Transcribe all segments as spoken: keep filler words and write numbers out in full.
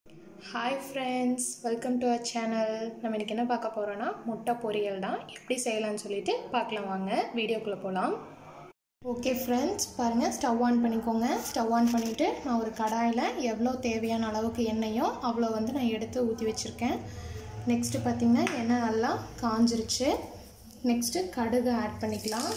Hi friends, welcome to our channel. நம்ம இன்னைக்கு என்ன பார்க்க போறோம்னா முட்டை பொரியல் தான். எப்படி செய்யலாம்னு சொல்லிட்டு பார்க்கலாம் வாங்க. வீடியோக்குள்ள போலாம். ஓகே फ्रेंड्स, பாருங்க ஸ்டவ் ஆன் பண்ணிக்கோங்க. ஸ்டவ் ஆன் பண்ணிட்டு நான் ஒரு கடாயில எவ்வளவு தேவையான அளவுக்கு எண்ணெயோ அவ்வளவு வந்து நான் எடுத்து ஊத்தி வச்சிருக்கேன். நெக்ஸ்ட் பாத்தீங்கன்னா எண்ணெய் நல்லா காஞ்சிருச்சு. நெக்ஸ்ட் கடுகு ஆட் பண்ணிக்கலாம்.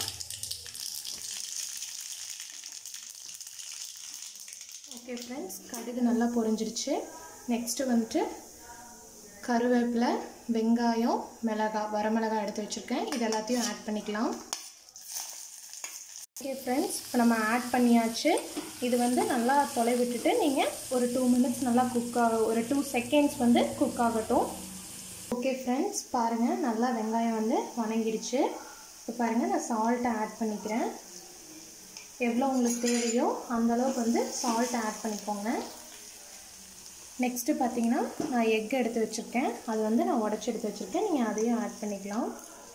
ஓகே फ्रेंड्स, கடுகு நல்லா பொரிஞ்சிருச்சு. நெக்ஸ்ட் வந்து கருவேப்பிலை, வெங்காயம், மிளகாய், வரமிளகாய் எடுத்து வச்சிருக்கேன். இது எல்லாத்தையும் ஆட் பண்ணிக்கலாம். ஓகே फ्रेंड्स, இப்போ நம்ம ஆட் பண்ணியாச்சு. இது வந்து நல்லா தொலை விட்டுட்டு நீங்கள் ஒரு டூ மினிட்ஸ் நல்லா குக் ஆக ஒரு டூ செகண்ட்ஸ் வந்து குக் ஆகட்டும். ஓகே फ्रेंड्स, பாருங்கள் நல்லா வெங்காயம் வந்து வணங்கிடுச்சு. இப்போ பாருங்கள் நான் சால்ட்டை ஆட் பண்ணிக்கிறேன். எவ்வளோ உங்களுக்கு தேவையோ அந்தளவுக்கு வந்து சால்ட் ஆட் பண்ணிக்கோங்க. நெக்ஸ்ட்டு பார்த்தீங்கன்னா நான் எக் எடுத்து வச்சுருக்கேன். அது வந்து நான் உடச்சி எடுத்து வச்சுருக்கேன். நீங்கள் அதையும் ஆட் பண்ணிக்கலாம்.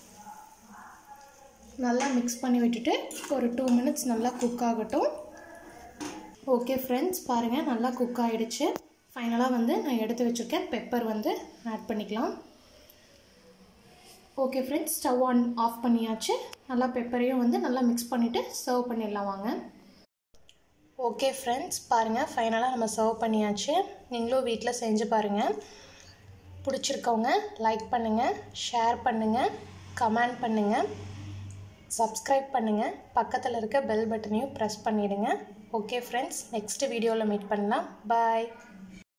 நல்லா மிக்ஸ் பண்ணி விட்டுட்டு ஒரு டூ மினிட்ஸ் நல்லா குக் ஆகட்டும். ஓகே ஃப்ரெண்ட்ஸ், பாருங்கள் நல்லா குக் ஆகிடுச்சு. ஃபைனலாக வந்து நான் எடுத்து வச்சுருக்கேன் பெப்பர் வந்து ஆட் பண்ணிக்கலாம். Okay friends, stove on off பண்ணியாச்சு. நல்லா பெப்பரையும் வந்து நல்லா மிக்ஸ் பண்ணிவிட்டு சர்வ் பண்ணிடலாம் வாங்க. ஓகே ஃப்ரெண்ட்ஸ், பாருங்கள் ஃபைனலாக நம்ம சர்வ் பண்ணியாச்சு. நீங்களும் வீட்டில் செஞ்சு பாருங்கள். பிடிச்சிருக்கவங்க லைக் பண்ணுங்கள், ஷேர் பண்ணுங்கள், கமெண்ட் பண்ணுங்கள், சப்ஸ்கிரைப் பண்ணுங்கள். பக்கத்தில் இருக்க பெல் பட்டனையும் ப்ரெஸ் பண்ணிவிடுங்க. ஓகே ஃப்ரெண்ட்ஸ், நெக்ஸ்ட் வீடியோவில் மீட் பண்ணலாம். பாய்.